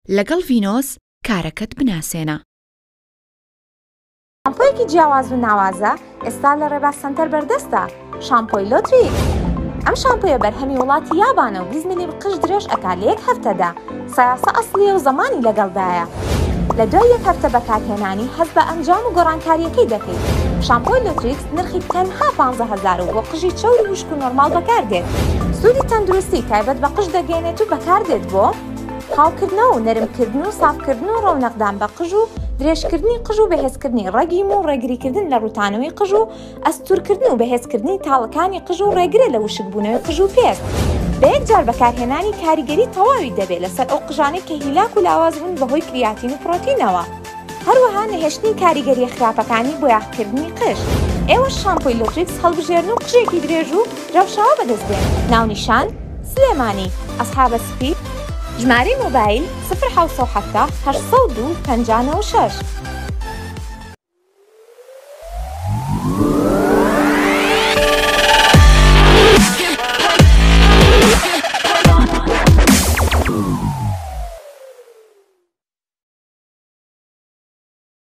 لەگەڵ ڤینۆس کارەکەت بناسێنە. شامپۆیەکی جیاواز و ناوازە ئێستا لە ڕێباز سەنتەر بەردەستە. شامپۆی لۆتریکس. ئەم شامپۆیە بەرهەمی وڵاتی یابانە و 20 ملی قژ درێژ ئەکا لە یەک هەفتەدا. سایاسە ئەسڵیە و زەمانی لەگەڵدایە. لە دوای یەک هەفتە بەکارهێنانی هەست بە ئەنجام و گۆڕانکاریەکەی دەکەیت. شامپۆی لۆتریکس نرخی تەنها 15,000 و بۆ قژی چەوری وشک و نۆرماڵ بەکاردێت. سوودی تەندروستی تایبەت بە قژ دەگەێنێت و بەکاردێت بۆ خاوکردنەوە و نەرمکردن و سافکردن و ڕەونەقدان بە قژ و درێژکردنی قژ و بەهێزکردنی ڕەگی و ڕێگریکردن لە ڕوتانەوەی قژ و ئەستورکردن و بەهێزکردنی تاڵەکانی قژ و ڕێگرە لە وشکبوونەوەی قژ و پێست. بە یەکجار بەکارهێنانی کاریگەری تەواوی دەبێت لەسەر ئەو قژانەی کە هیلاک و لاواز بوون بەهۆی کریاتین و پرۆتینەوە. هەروەها نەهێشتنی کاریگەری خراپەکانی بۆ یاخکردنی قژ. ئێوە شامپۆی لۆتریکس هەڵبژێرن و قژێکی درێژ و دراوشاوە بەدەستبێن. ناونیشان سلێمانی، ئەسحابە سپی. ژمارەی مۆبایل 0770 802 56.